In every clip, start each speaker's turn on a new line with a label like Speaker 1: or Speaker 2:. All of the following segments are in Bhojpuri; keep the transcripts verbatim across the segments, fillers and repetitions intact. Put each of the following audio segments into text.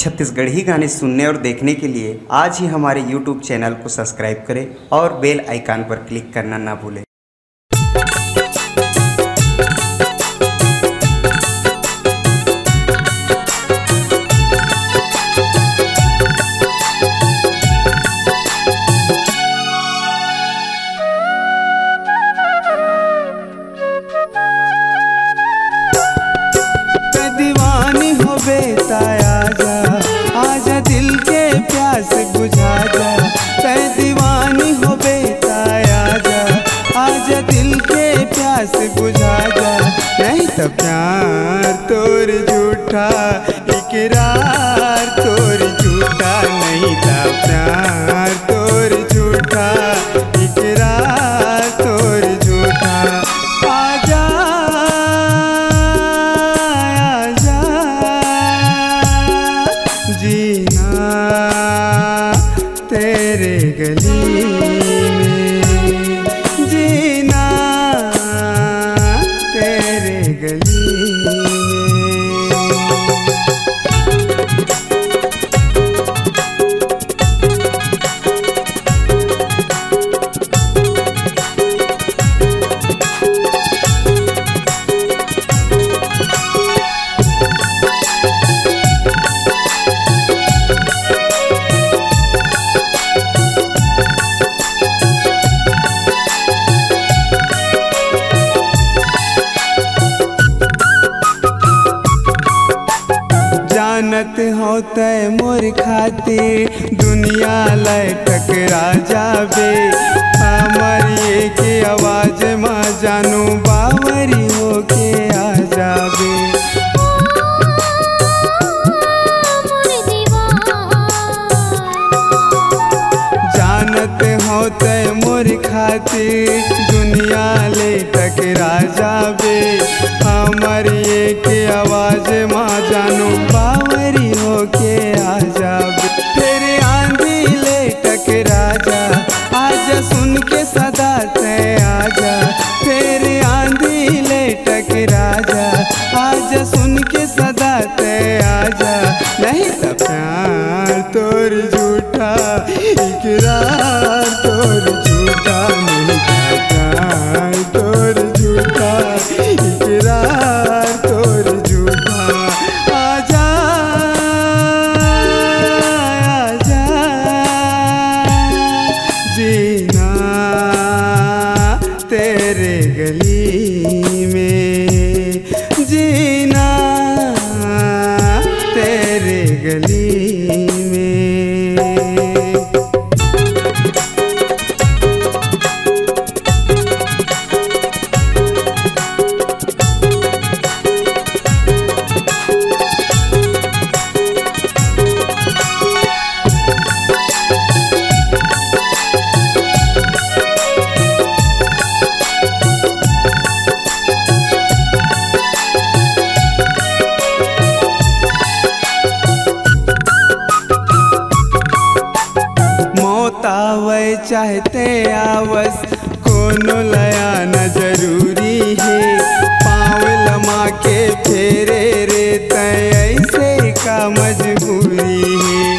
Speaker 1: छत्तीसगढ़ी गाने सुनने और देखने के लिए आज ही हमारे यूट्यूब चैनल को सब्सक्राइब करें और बेल आइकन पर क्लिक करना ना भूलें।
Speaker 2: दीवानी हो बेटा आजा, आजा दिल के प्यास बुझा जा। तै दीवानी हो बेटा आजा, आजा दिल के प्यास बुझा जा। नहीं तो प्यार तोर झूठा, इकरार तोर झूठा। नहीं तो प्यार तोर झूठा, इकरार तोर झूठा। आजा जीना तेरे गली में, जीना तेरे गली में। जानत होते मोर खातिर दुनिया लय टकरा जाबे। हमर ये के आवाज माँ जानू बावरी हो के आ जाबे। जानत होते मोर खातिर दुनिया ले टकरा जाबे। हमर ये के आवाज माँ जानू बावरी हो के आ जाबे। तेरे आंधी ले टकरा जा, आजा सुन के सदा ते आजा। तेरे आंधी ले टकरा जा, आजा सुन के सदा ते आजा। नहीं तो प्यार तोर झूठा, इकरार तोर झूठा। नहीं तो प्यार तोर झूठा, इकरार तोर झूठा। आजा आजा जीना तेरे गली में, जीना तेरे गली में। आवे चाहते आवस कोनो लया न जरूरी है। पाँव लमा के फेरे रे तय ऐसे का मजबूरी है।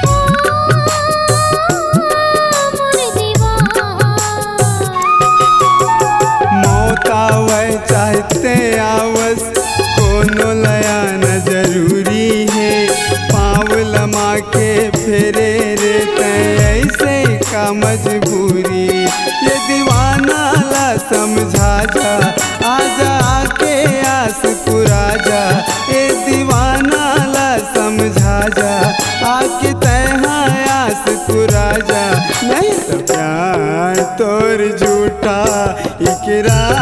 Speaker 2: मौत आवे चाहते आवस कोनो लया न जरूरी है। पाँव लमा के फेरे रे तय ऐसे का मजबूरी। ये दीवाना ला समझा जा, आजा आके आस पुरा जा। ये दीवाना ला समझा जा, आके तैहा आस पुरा जा। नहीं तो प्यार तोर झूठा, इकरार